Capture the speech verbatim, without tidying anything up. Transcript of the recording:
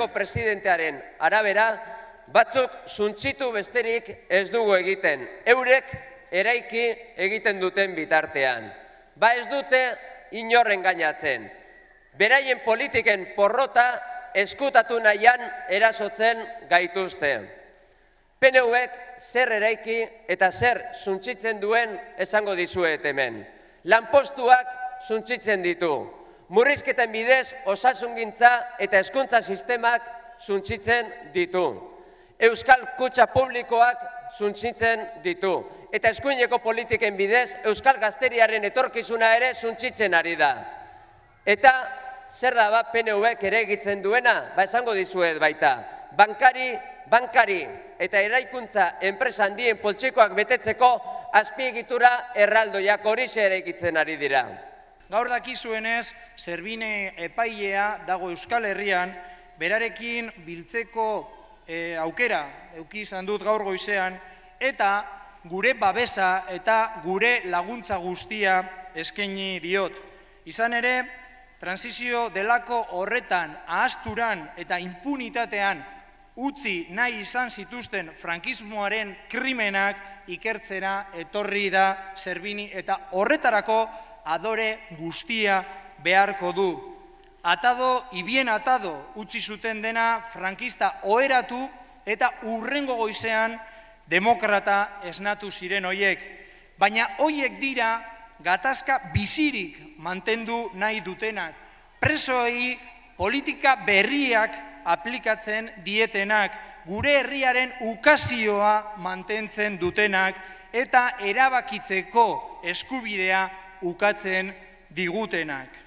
Espainiako presidentearen arabera, batzuk suntzitu besterik ez dugu egiten, eurek eraiki egiten duten bitartean. Ba ez dute inorren gainatzen. Beraien politiken porrota eskutatu nahian erasotzen gaituzte. P N Uek zer eraiki eta zer suntzitzen duen esango dizuet hemen. Lanpostuak suntzitzen ditu. Murrizketen bidez osasungintza eta hezkuntza sistemak suntzitzen ditu. Euskal kutxa publikoak suntzitzen ditu. Eta eskuineko politiken bidez euskal gazteriaren etorkizuna ere suntzitzen ari da. Eta zer da ba P N Uek ere egitzen duena? Ba esango dizuet baita. Bankari, bankari eta eraikuntza enpresa handien poltsikoak betetzeko azpiegitura erraldoiak horixe ere egitzen ari dira. Gaur dakizuenez, Servine epailea dago Euskal Herrian, berarekin biltzeko aukera eduki izan dut gaur goizean, eta gure babesa eta gure laguntza guztia eskaini diot. Izan ere, transizio delako horretan, ahazturan eta impunitatean utzi nahi izan zituzten frankismoaren krimenak ikertzera etorri da Servini eta horretarako adore guztia beharko du. Atado, ibien atado, utzi zuten dena frankista oheratu eta urrengo goizean demokrata esnatu ziren hoiek. Baina hoiek dira gatazka bizirik mantendu nahi dutenak. Presoei politika berriak aplikatzen dietenak, gure herriaren ukazioa mantentzen dutenak eta erabakitzeko eskubidea ukatzen digutenak.